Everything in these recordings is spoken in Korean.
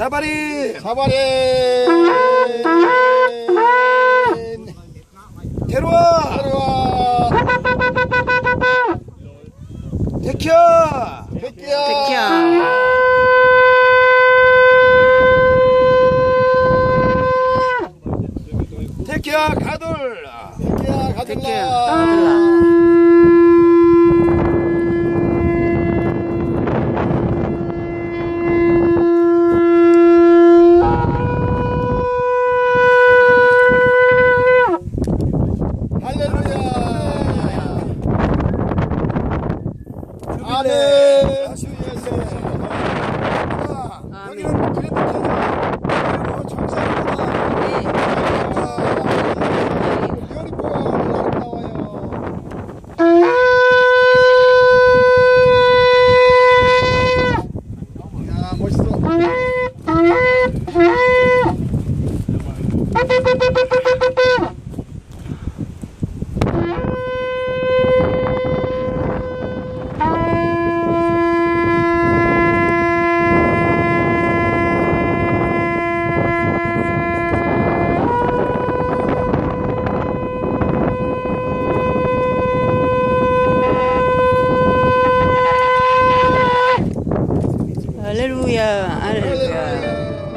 자바리 사바리 데려와 데려와 데키야 백기야 데키야 가돌 백기야 가들라 가들라. 아멘. 여기는 그래도 그리고 정상입니다. 야 멋있어. 할렐루야, 할렐루야.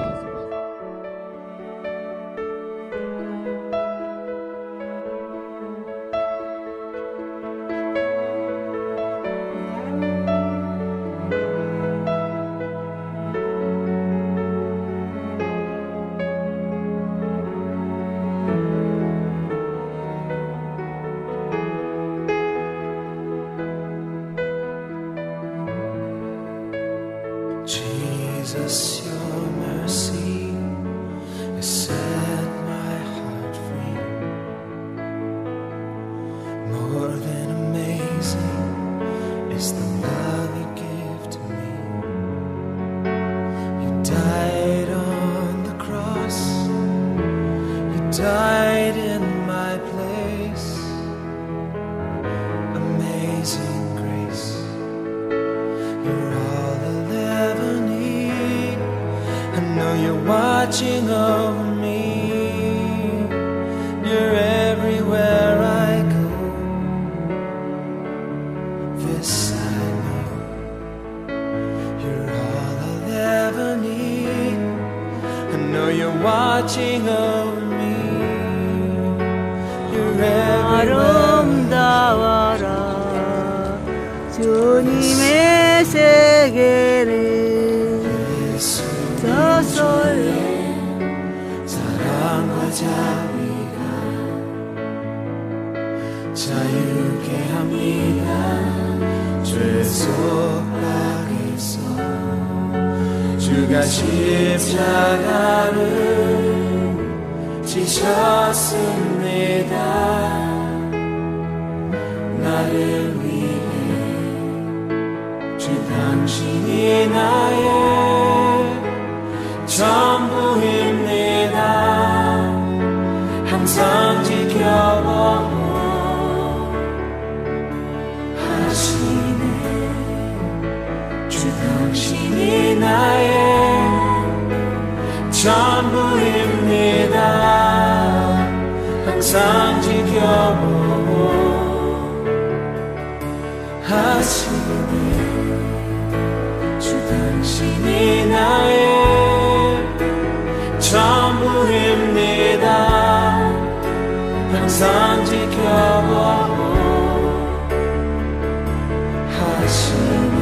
Jesus, your mercy has set my heart free. More than amazing is the love you give to me. You died on the cross, you died in my place. Amazing grace, you're all I'll ever need. I know you're watching over me. You're everywhere I go. This I know, you're all I'll ever need. I know you're watching over me. You're everywhere. 아름다워라 주님의 세계를 저설레 사랑과 자비가 자유케 합니다. 죄 속박에서 주가 십자가를 지셨습니다. 나를 위해 주 당신이 나의 전부입니다. 항상 지켜보고 하시네. 주 당신이 나의 전부입니다. 항상 지켜보고 하시네. 주 당신이 나의 전부입니다. 항상 지켜보고 하시네.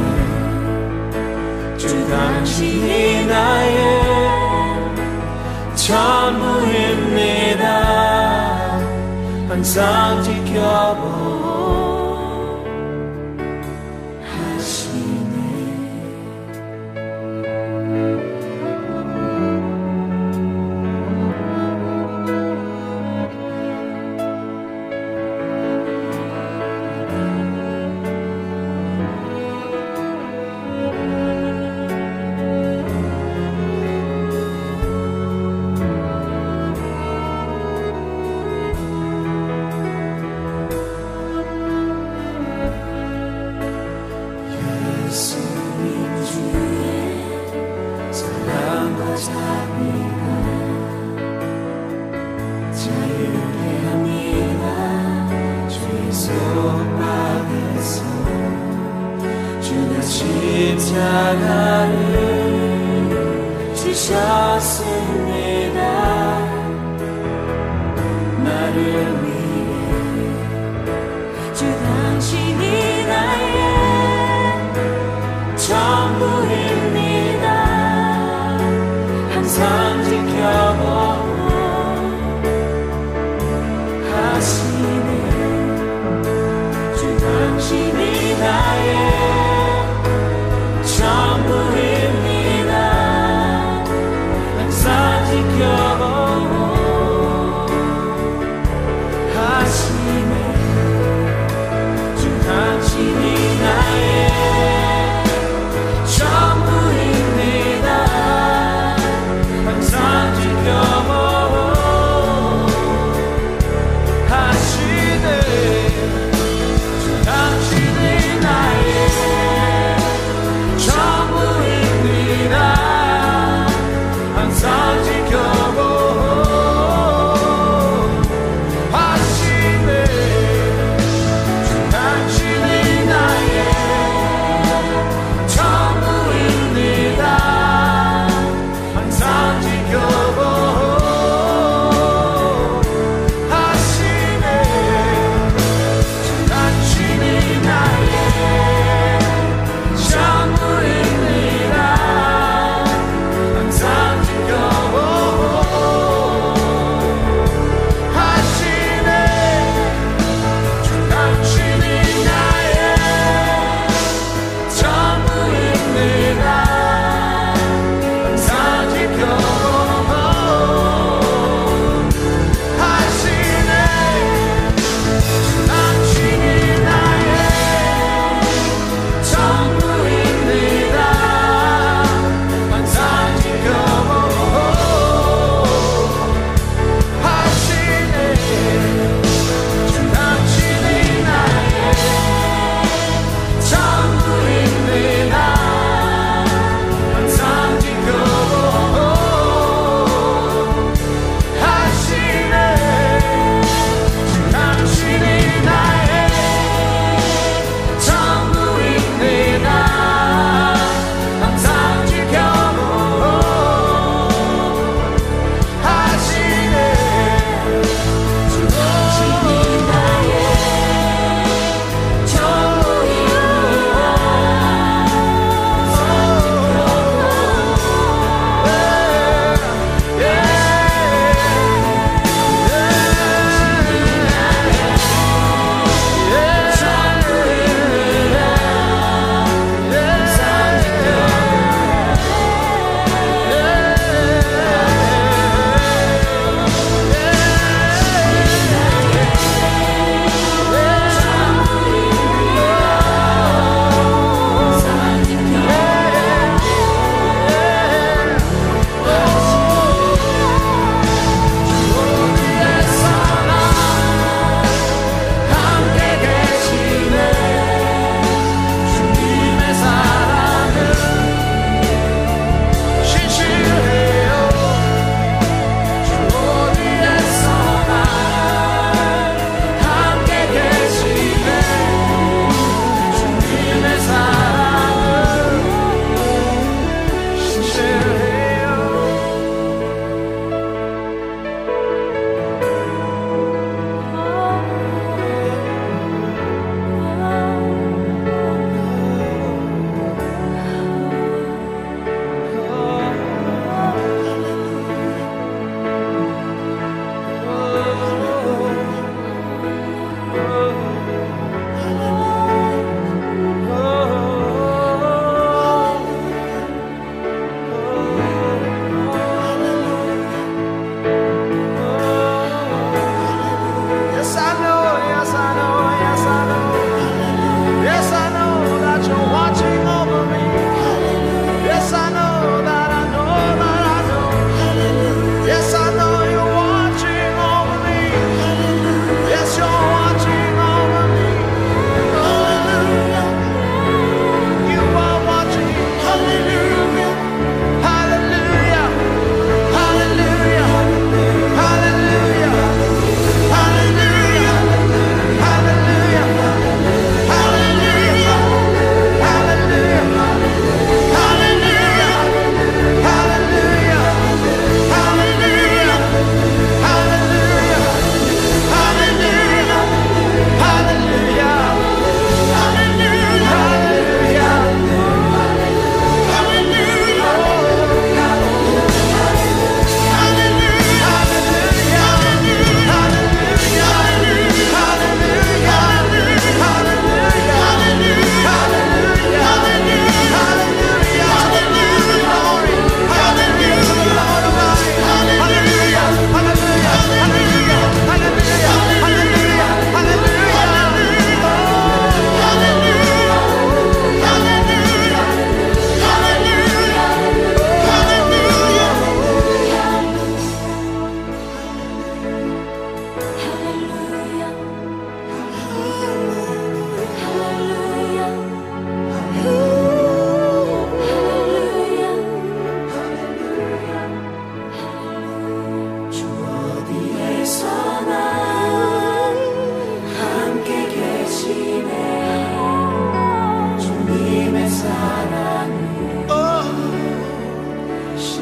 주 당신이 나의 전부입니다. 항상 지켜보고 감사합니다. 자유케 합니다. 주의 손바닥에서 주가 십자가를 지셨습니다. 나를 위해 주 당신이 나의 전부입니다. 항상 지켜보고 하시네. 주 당신이 나의 전부입니다. 항상 지켜보고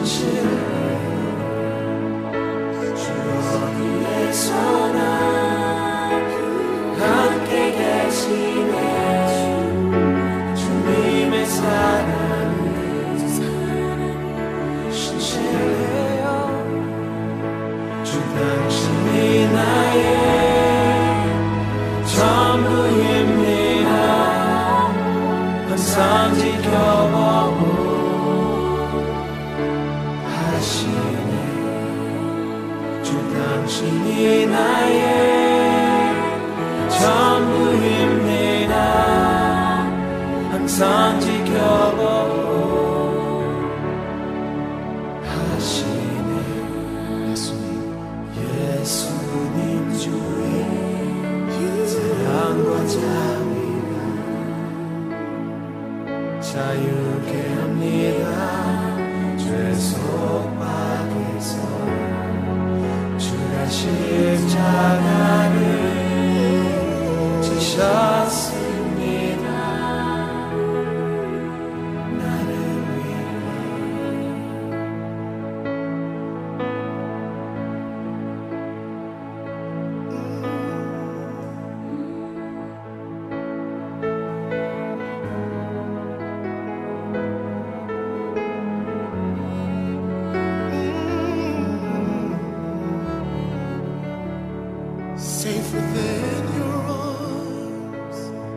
주 어디에서나 함께 계시네 주님의 사랑이 신실해요 주 당신이 나의 전부입니다 항상 지켜보고 하시네 주 당신이 나의 전부입니다 항상 지켜보고 하시네 예수님 주의 사랑과 자비가 자유케 합니다 죄속 박에서 주가 십자가를 지셨습니다 나를 위해 safe within your arms.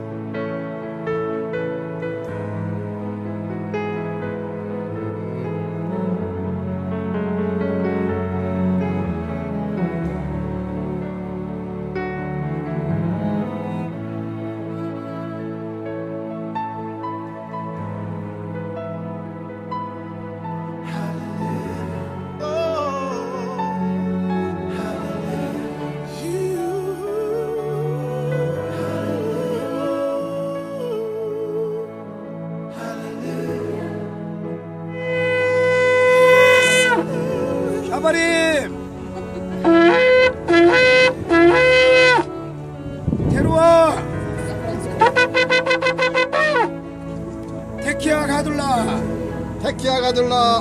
샤바림 데려와 테키야 가둘라 테키야 가둘라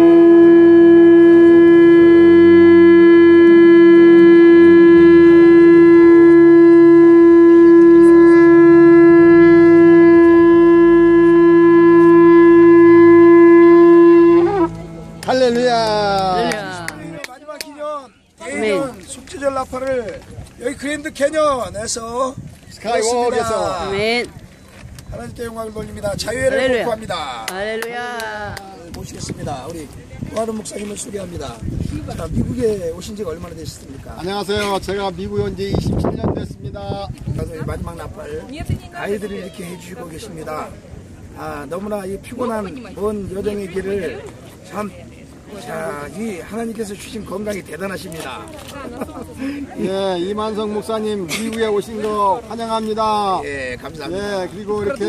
할렐루야 마지막 기념 대년 숙제절 나팔을 여기 그랜드 캐년에서 스카이워크에서 아멘. 하나님께 영광을 돌립니다. 자유회를 할렐루야. 목표합니다. 할렐루야. 모시겠습니다. 우리 노아름 목사님을 소개합니다. 자, 미국에 오신 지가 얼마나 되셨습니까? 안녕하세요 제가 미국에 온 지 27년 됐습니다 가서 마지막 나팔 가이드를 이렇게 해주시고 계십니다. 너무나 이 피곤한 먼 여정의 길을 참, 이 하나님께서 주신 건강이 대단하십니다. 예 이만성 목사님 미국에 오신 거 환영합니다 예, 감사합니다. 예 그리고 이렇게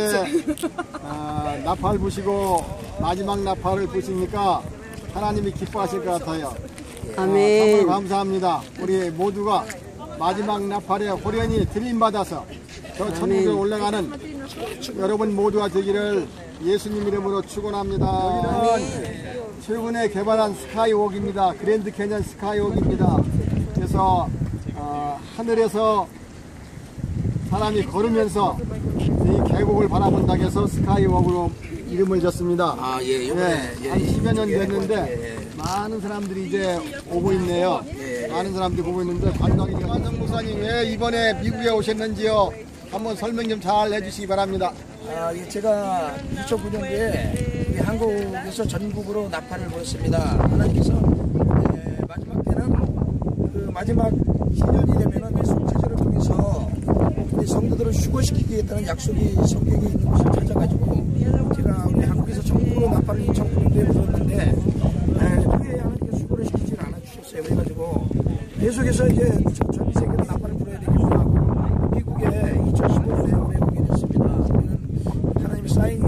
나팔 부시고 마지막 나팔을 부시니까 하나님이 기뻐하실 것 같아요. 아멘. 정말 감사합니다. 우리 모두가 마지막 나팔에 호련히 드림받아서 저 천국에 올라가는 여러분 모두가 되기를 예수님 이름으로 축원합니다. 여기는 최근에 개발한 스카이워크입니다. 그랜드 캐년 스카이워크입니다. 그래서 하늘에서 사람이 걸으면서 이 계곡을 바라본다고 해서 스카이워크로 이름을 졌습니다. 예, 요번에 한 10여 년 됐는데 많은 사람들이 이제 오고 있네요. 많은 사람들이 보고 있는데 관광이 만성 목사님 왜 이번에 미국에 오셨는지요? 한번 설명 좀 잘 해주시기 바랍니다. 예, 제가 2009년도에 한국에서 전국으로 나팔을 불었습니다. 하나님께서 마지막 때는 그 마지막 신년이 되면은 속죄제를 통해서 우리 성도들을 휴거시키겠다는 약속이 성경에 있는 것을 찾아가지고 제가 우리 한국에서 전국으로 나팔을 2009년도에 불었는데 그게 하나님께서 휴거를 시키지 않아주셨어요. 그래가지고 계속해서 이제 전 세계로 나팔을 불어야 되겠구나 하고 미국에 2015년에 오래 오게 됐습니다. 우리는 하나님 사인이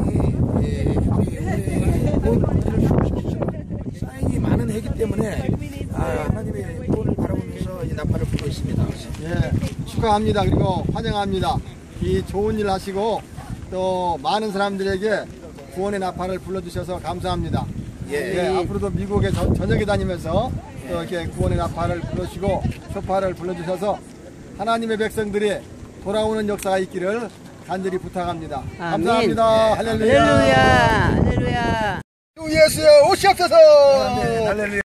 우리 본을 휴거시키시는 사인이 많은 해기 때문에 하나님의 본을 바라보면서 이 나팔을 불고 있습니다. 예, 축하합니다. 그리고 환영합니다. 이 좋은 일 하시고 또 많은 사람들에게 구원의 나팔을 불러주셔서 감사합니다. 예. 앞으로도 미국에 저녁에 다니면서 또 이렇게 구원의 나팔을 불러주시고 쇼파를 불러주셔서 하나님의 백성들이 돌아오는 역사가 있기를 간절히 부탁합니다. 아멘. 감사합니다. 할렐루야. 할렐루야. 할렐루야. 주 예수여 오시옵소서. 할렐루야.